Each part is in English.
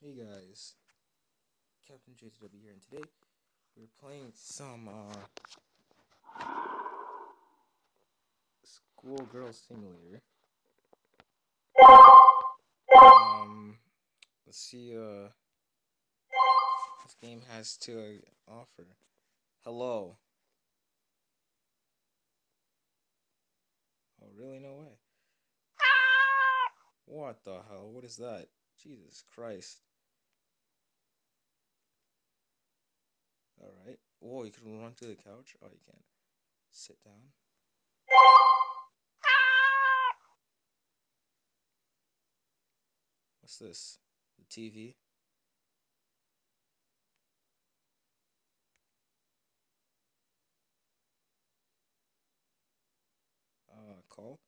Hey guys, Captain JTW here, and today we're playing some Schoolgirl Simulator. Let's see this game has to offer. Hello. Oh really? No way. What the hell? What is that? Jesus Christ. Alright. Whoa, you can run to the couch? Oh, you can't. Sit down. What's this? The TV? Call?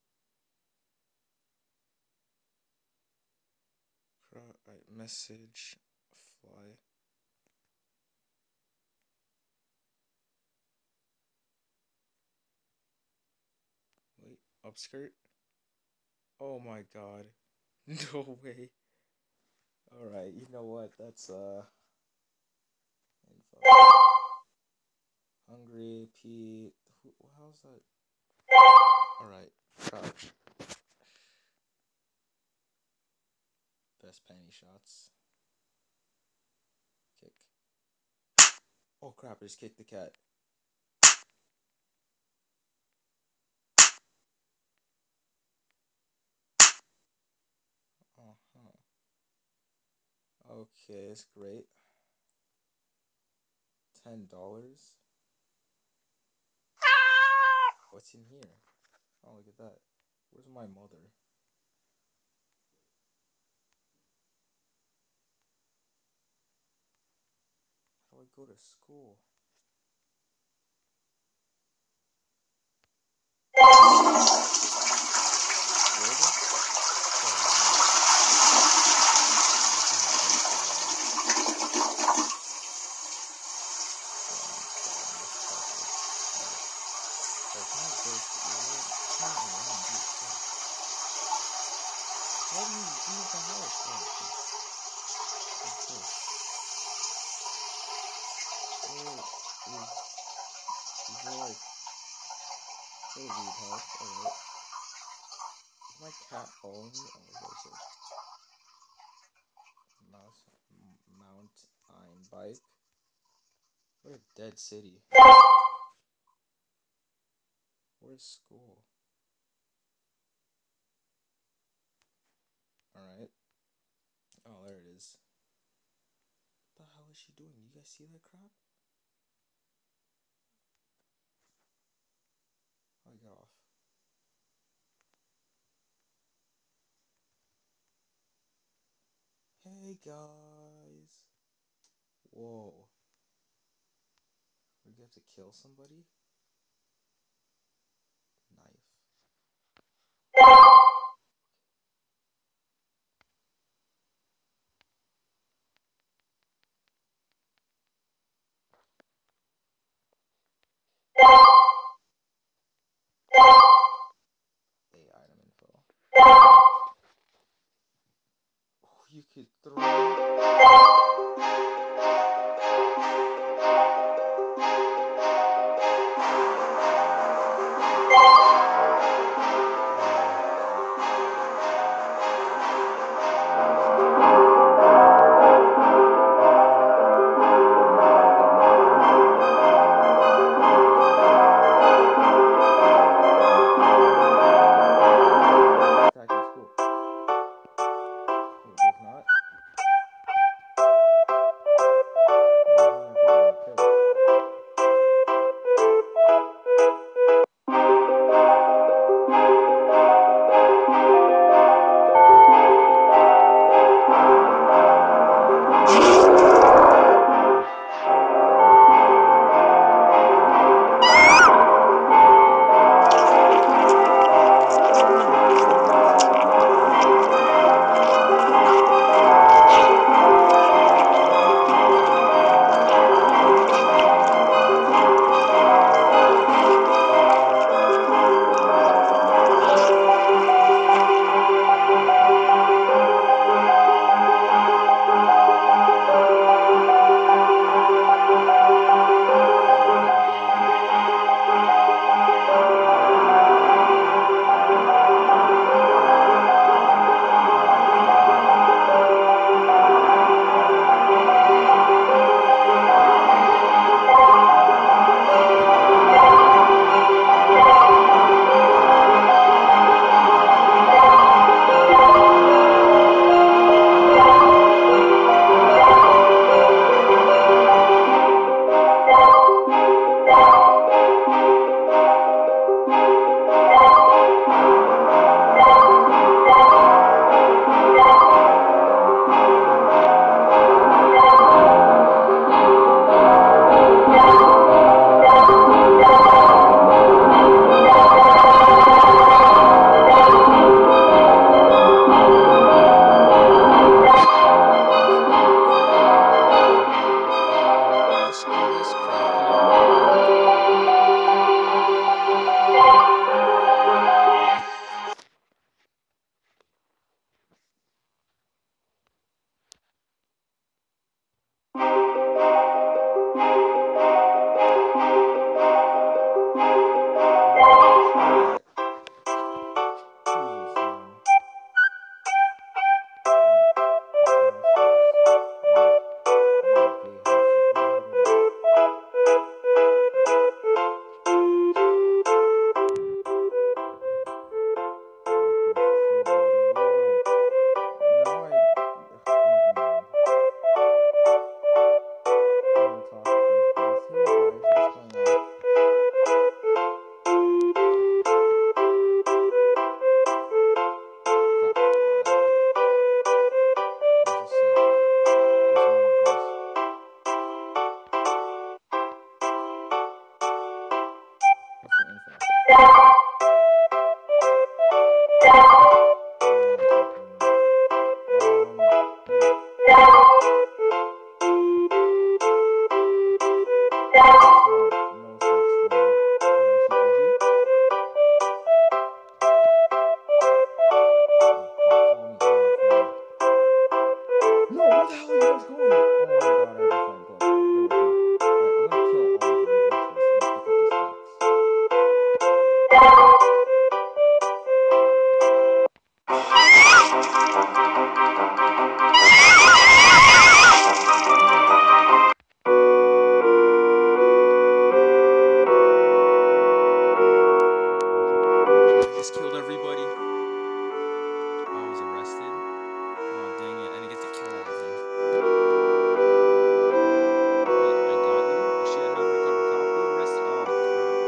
Right, message. Fly. Wait, upskirt? Oh my god. No way. Alright, you know what? That's info. Hungry, Pete. How's that? Alright, crouch. Best panty shots. Kick. Oh crap, I just kicked the cat. Okay, it's great. $10. What's in here? Oh, look at that. Where's my mother? How do I go to school? How do you leave the house? What's this? Is there like a weed house? Alright. Is my cat following me? Oh, there's a mountain bike. What a dead city. Where's school? Alright. Oh, there it is. What the hell is she doing? You guys see that crap? Oh, get off. Hey guys. Whoa. We get to kill somebody? Knife. Item info. Oh, you could throw. the hell are you guys going? Oh my god, I have to find blood. Bear with me. Alright, I'm gonna kill all of them. Watch this. I'm gonna pick up this axe. I just killed everybody. I was arrested. Oh dang it, I didn't get to kill all of them. Wait, I got you? Oh shit, I never recovered cop. Who arrested? Oh crap.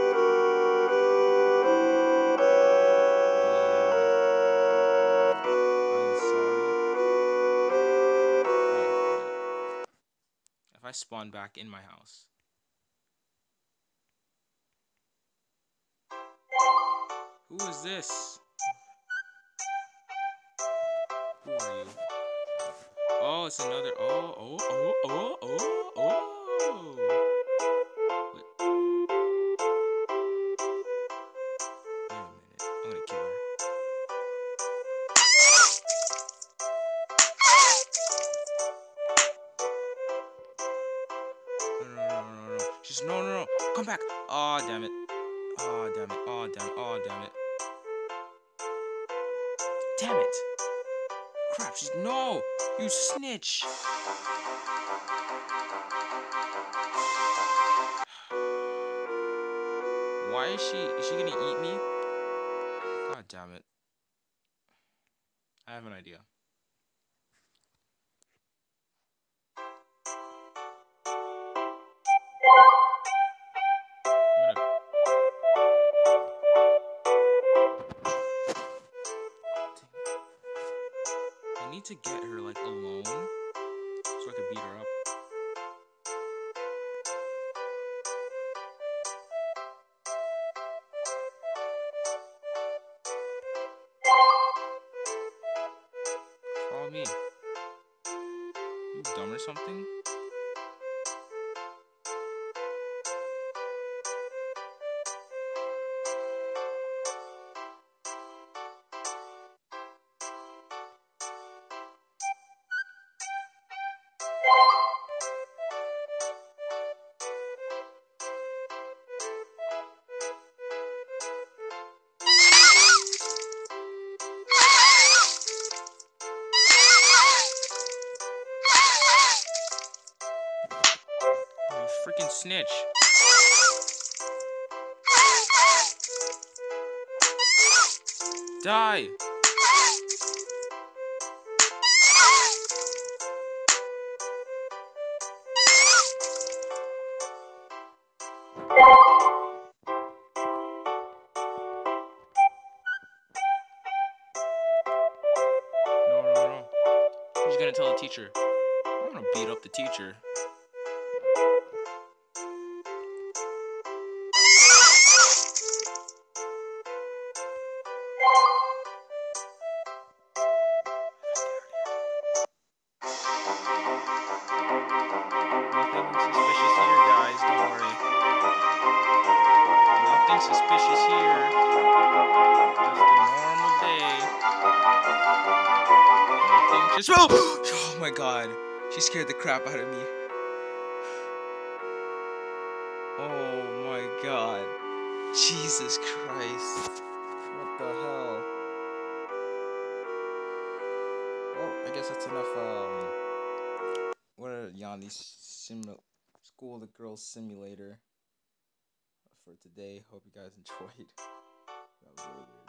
Yeah. I'm sorry. Oh, forget it. If I spawn back in my house. Who is this? Who are you? Oh, it's another. Oh. Wait. Wait a minute. I'm gonna kill her. No. She's no. Come back. Oh, damn it. Oh, damn it. Damn it. Crap. She's no. You snitch. Why is she? Is she gonna eat me? God damn it. I have an idea. I need to get her like alone so I can beat her up. Follow me. You dumb or something? You freaking snitch. Die! No. Who's gonna tell the teacher? I'm gonna beat up the teacher. Nothing suspicious here, guys. Don't worry. Nothing suspicious here. Just a normal day. Nothing just. Oh my god. She scared the crap out of me. Oh my god. Jesus Christ. What the hell? Well, I guess that's enough, what are Yanni's School of the Girls Simulator for today. Hope you guys enjoyed. That was really weird.